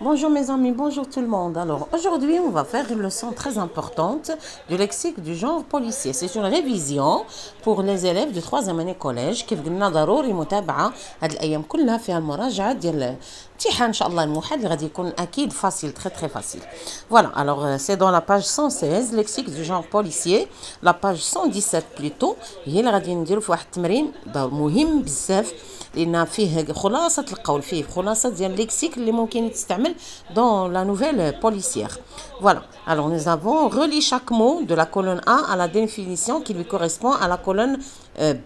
Bonjour mes amis, bonjour tout le monde. Alors aujourd'hui on va faire une leçon très importante du lexique du genre policier. C'est une révision pour les élèves de 3e année collège. كيف قلنا ضروري متابعة هاد الأيام كلها فيها المراجعة ديال الامتحان إن شاء الله الموحد اللي غادي يكون أكيد facile, très facile. Voilà, alors c'est dans la page 116 lexique du genre policier, la page 117 plutôt هي اللي غادي نديرو في واحد التمرين مهم بزاف لأن فيه خلاصة القول، فيه خلاصة ديال الليكسيك اللي ممكن تستعمل dans la nouvelle policière. Voilà, alors nous avons relié chaque mot de la colonne A à la définition qui lui correspond à la colonne B.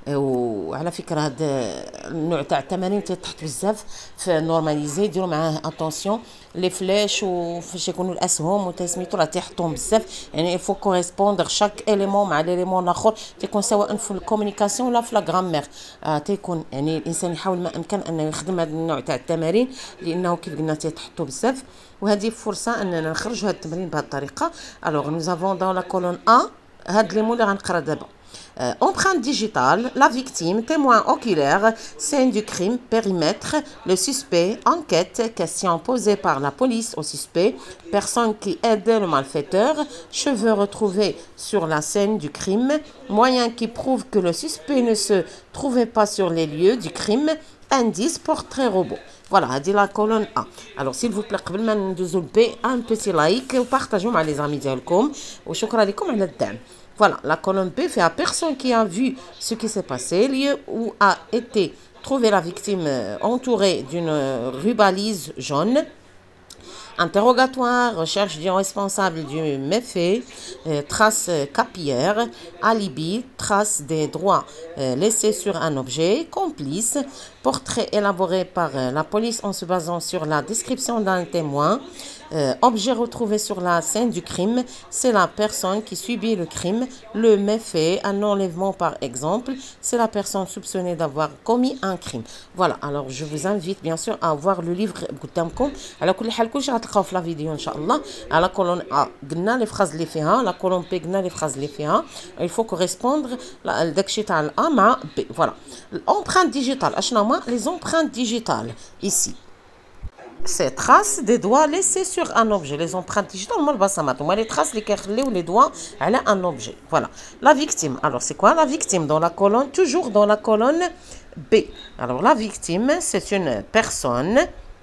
وعلى فكره هذا النوع تاع التمارين تحت بزاف في نورماليزي ديروا معاه اتونسيون لي فلاش وفاش يكونوا الاسهم وتسميتو راه تيحطوهم بزاف، يعني il faut correspondre chaque élément مع ليليمون الاخر، تيكون سواء في الكومونيكاسيون ولا في لا غرامير، تيكون يعني الانسان يحاول ما امكن انه يخدم هذا النوع تاع التمارين لانه كيف قلنا تيحطوا بزاف، وهذه فرصه اننا نخرجوا هذا التمرين بهذه الطريقه. alors nous avons dans la colonne A هاد لي مو اللي غنقرا دابا. Empreinte digitale, la victime, témoin oculaire, scène du crime, périmètre, le suspect, enquête, question posée par la police au suspect, personne qui aide le malfaiteur, cheveux retrouvés sur la scène du crime, moyen qui prouve que le suspect ne se trouvait pas sur les lieux du crime, indice, portrait robot. Voilà, dit la colonne A. Alors s'il vous plaît, قبل ما ندوزو ب un petit like وبارطاجيو مع les amis ديالكم وشكرا لكم على الدعم. Voilà, la colonne B fait à personne qui a vu ce qui s'est passé, lieu où a été trouvée la victime entourée d'une rubalise jaune. Interrogatoire, recherche du responsable du méfait, trace capillaire, alibi, trace des droits laissés sur un objet, complice, portrait élaboré par la police en se basant sur la description d'un témoin, objet retrouvé sur la scène du crime, c'est la personne qui subit le crime, le méfait, un enlèvement par exemple, c'est la personne soupçonnée d'avoir commis un crime. Voilà, alors je vous invite bien sûr à voir le livre قدامكم. على كل حال كلشي غتلقاو في لا فيديو ان شاء الله. على كولون A قلنا لي فراز اللي فيها، لا كولون B قلنا لي فراز اللي فيها. il faut correspondre داكشي تاع ال A مع B. voilà. l'empreinte digitale اشنو هما les empreintes digitales ici. C'est traces des doigts laissés sur un objet. Les empreintes digitales, moi, les traces les doigts à un objet. Voilà. La victime. Alors, c'est quoi la victime dans la colonne? Toujours dans la colonne B. Alors, la victime, c'est une personne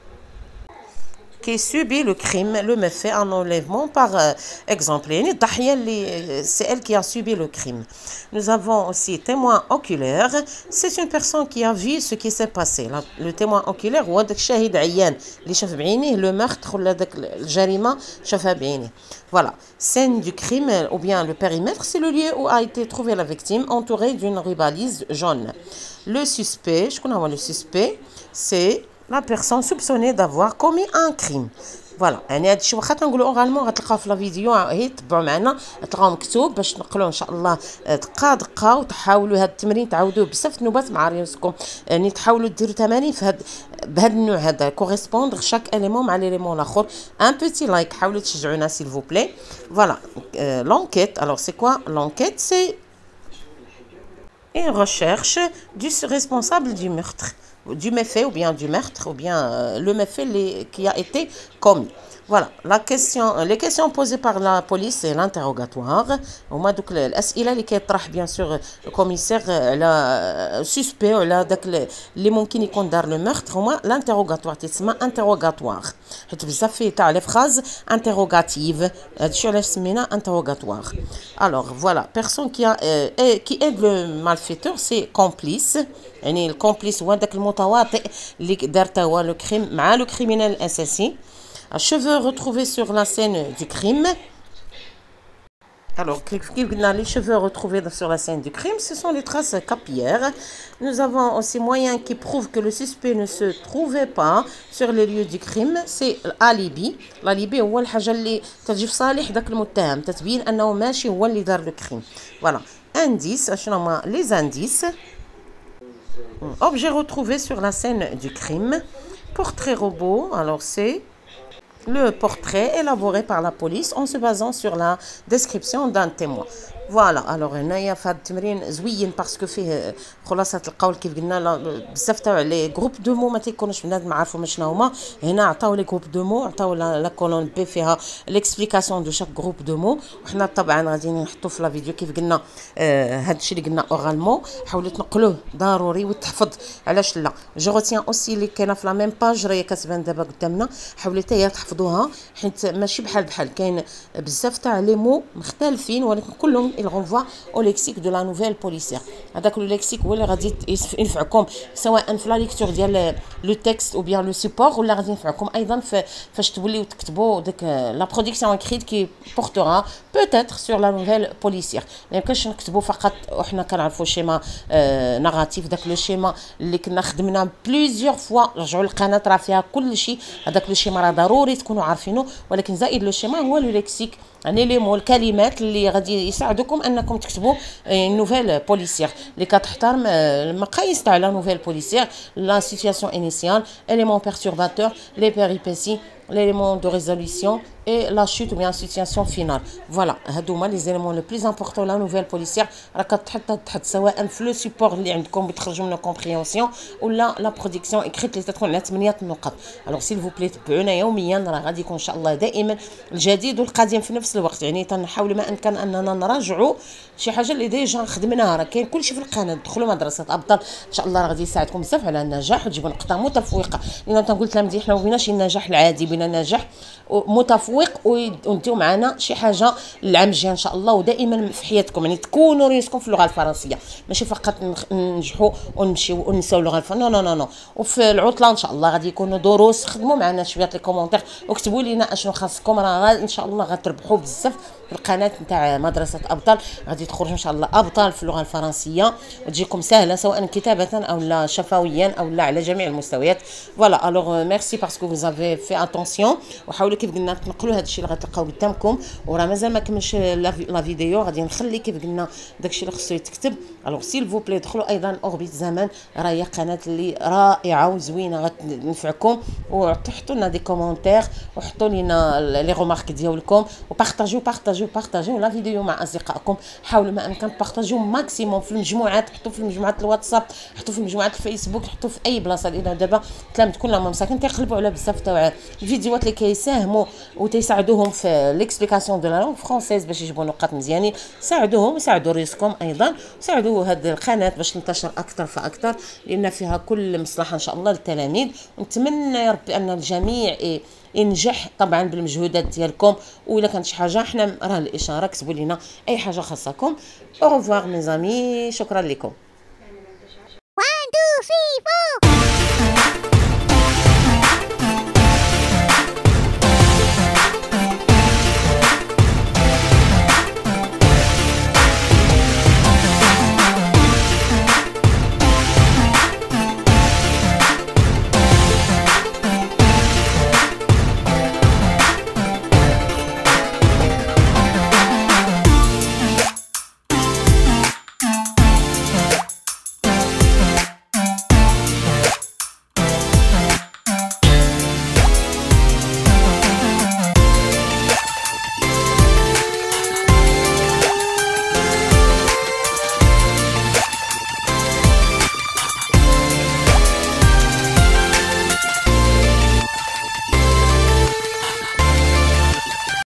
qui subit le crime, le méfait, un enlèvement par exemple. C'est elle qui a subi le crime. Nous avons aussi témoin oculaire. C'est une personne qui a vu ce qui s'est passé. Le témoin oculaire, هو داك الشاهد عيان اللي شاف بعينيه le meurtre ولا داك الجريمة شافها بعينيه. Voilà. Scène du crime ou bien le périmètre, c'est le lieu où a été trouvée la victime entourée d'une rubalise jaune. Le suspect, je connais le suspect, c'est la personne soupçonnée d'avoir commis un crime. فوالا يعني هذا الشيء واخا تنقولوا اورالمون غتلقاو في لا فيديو هي تبعوا معنا تلقاوه مكتوب باش تنقلوه ان شاء الله دقه دقه وتحاولوا هذا التمرين تعاودوه بزاف النوبات مع راسكم، يعني تحاولوا ديروا تمارين في بهذا النوع هذا كوريسبوندر شاك اليمون مع ليليمون الاخر. ان بوتي لايك حاولوا تشجعونا سيل فو بلاي. فوالا l'enquête. alors c'est quoi l'enquête? c'est une recherche du responsable du meurtre, du méfait ou bien du meurtre ou bien le méfait qui a été commis. Voilà, les questions posées par la police c'est l'interrogatoire. هما دوك الاسئله اللي كيطرح bien sûr commissaire على suspect ولا داك اللي ممكن يكون دار لو meurtre هما l'interrogatoire تسمى interrogatoire حيت بزاف فيه تاع لي فراز interrogative. هادشي علاش سمينا interrogatoire. alors voilà, personne qui aide le malfaiteur c'est complice. يعني الكومبليس هو داك المتواطئ اللي دار تا هو لو كريم مع لو كريمينال الاساسي. cheveux retrouvés sur la scène du crime. Alors, les cheveux retrouvés sur la scène du crime, ce sont les traces capillaires. Nous avons aussi moyen qui prouve que le suspect ne se trouvait pas sur les lieux du crime. C'est l'alibi. L'alibi هو الحاجة اللي تجي في صالح داك المتهم تتبين أنه ماشي هو اللي دار le crime. Voilà. Indice. شنو هما les indices? Objet retrouvé sur la scène du crime. Portrait robot. Alors, c'est le portrait élaboré par la police en se basant sur la description d'un témoin. فوالا. الوغ هنايا في هذا التمرين زوين باسكو فيه خلاصه القول كيف قلنا بزاف تاع لي جروب دو مو ما تيكونوش بنادم ما عارفهم شنو هما. هنا عطاو لي جروب دو مو، عطاو لا كولون بي فيها ليكسبليكاسيون دو شاك جروب دو مو، وحنا طبعا غادي نحطو في لا فيديو كيف قلنا. هذا الشيء اللي قلنا اورالمون حاولوا تنقلوه ضروري وتحفظ. علاش لا؟ جو روتيان اوسي اللي كاينه في لا ميم باج راهي كتبان دابا قدامنا، حاولوا حتى هي تحفظوها حيت ماشي بحال كاين بزاف تاع لي مو مختلفين ولكن كلهم il renvoie au lexique de la nouvelle policière. هذاك لو ليكسيك هو اللي غادي ينفعكم سواء في لا ليكتور ديال لو تكست او بيان لو سيبور، ولا غادي ينفعكم ايضا فاش توليو تكتبوا ديك لا برودكسيون اكريت كي بورتورا بوتيتر سور لا نوفيل بوليسيير. ما يمكنش نكتبوا فقط وحنا كنعرفوا شيما ناراتيف، داك لو شيما اللي كنا خدمنا بليزيور فوا. رجعوا القناه راه فيها كل شيء، هذاك لو شيما راه ضروري تكونوا عارفينه، ولكن زائد لو شيما هو لو ليكسيك، يعني لي مو الكلمات اللي غادي يساعدوكم انكم تكتبوا نوفيل بوليسيير اللي كتحترم المقاييس تاع لا نوفيل بوليسيير، لا سيتوياسيون انيسيال، éléments perturbateurs, les péripéties, l'élément de résolution et la chute ou bien situation finale. Voilà, هادو هما لي زيليمون لو بليز امبورطون لا نوفيل بوليسيير راه كتحط تحت سواء في لو سيبور اللي عندكم بتخرجوا منه كومبريونسيون ولا لا برودكسيون اكريت اللي تكون على 8 نقط. الوغ سيل فو بلي تبعونا يوميا، راه غادي يكون ان شاء الله دائما الجديد والقديم في نفس الوقت. يعني تنحاول ما امكن اننا نراجعوا شي حاجه اللي ديجا خدمناها، راه كاين كلشي في القناه. دخلوا مدرسه ابطال ان شاء الله راه غادي يساعدكم بزاف على النجاح وتجيبوا نقطه متفوقه، لان تنقول تلاميذي حنا ما بغيناش النجاح العادي، بغينا نجاح متفوق ونديو معنا شي حاجه العام الجاي ان شاء الله. ودائما في حياتكم يعني تكونوا ريسكم في اللغه الفرنسيه، ماشي فقط ننجحوا ونمشيو ونساو اللغه الفرنسيه، نو نو نو. وفي العطله ان شاء الله غادي يكونوا دروس، خدموا معنا شويه لي كومونتير وكتبوا لنا اشنو خاصكم، راه ان شاء الله غتربحوا بزاف. القناه نتاع مدرسه ابطال غادي تخرج ان شاء الله ابطال في اللغه الفرنسيه وتجيكم سهله سواء كتابه او لا شفويا او لا على جميع المستويات. فوالا. الوغ ميرسي باسكو vous avez fait attention، وحاولوا كيف قلنا تنقلوا هذا الشيء اللي غتلقاو قدامكم. وراه مازال ما كملش لا فيديو، غادي نخلي كيف قلنا داك الشيء اللي خصو يتكتب. الوغ سيل فو بلي دخلوا ايضا اوربيت زمان، راه هي قناه اللي رائعه وزوينه غتنفعكم. وحطوا لنا دي كومونتير وحطوا لنا لي رومارك ديالكم وبارطاجيو لا فيديو مع اصدقائكم. حاولوا ما امكن بارطاجيو ماكسيموم في المجموعات، حطوا في المجموعات الواتساب، حطوا في المجموعات الفيسبوك، حطوا في اي بلاصه، لان دابا تلامذ كلهم مساكن تيقلبوا على بزاف تاع الفيديوهات اللي كيساهموا وتيساعدوهم في ليكسبليكاسيون دو لا لونغ فرونسيز باش يجيبوا نقاط مزيانين. ساعدوهم وساعدوا ريسكم ايضا، ساعدوا هذه القناه باش تنتشر اكثر فاكثر، لان فيها كل مصلحه ان شاء الله للتلاميذ. ونتمنى يا ربي ان الجميع ينجح طبعا بالمجهودات ديالكم. وإلا كانت شي حاجه حنا راه الاشاره كتبوا لنا اي حاجه خاصكم. او ريفوار مي زامي، شكرا لكم. 1 2 3 4